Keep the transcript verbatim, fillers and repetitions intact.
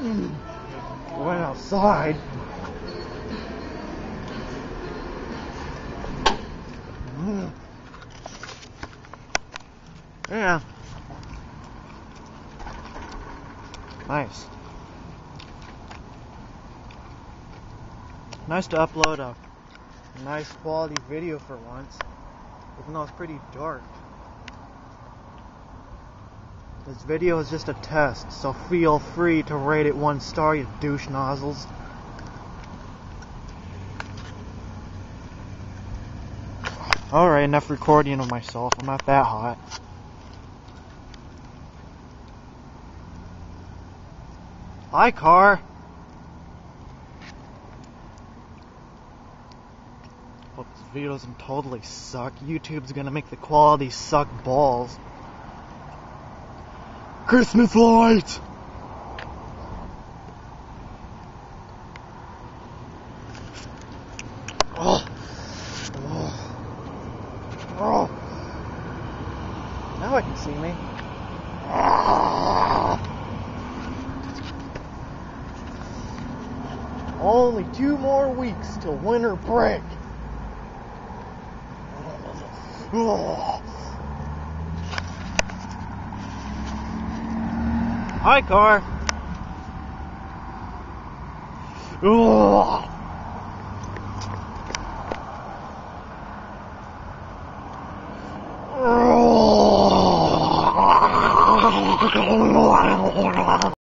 Went outside. Mm. Yeah. Nice. Nice to upload a nice quality video for once, even though it's pretty dark. This video is just a test, so feel free to rate it one star, you douche nozzles. Alright, enough recording of myself. I'm not that hot. Hi, car. Hope this video doesn't totally suck. YouTube's gonna make the quality suck balls. Christmas lights! Oh. Oh. Oh. Now I can see me. Ah. Only two more weeks till winter break. Oh. Hi, car. Oh.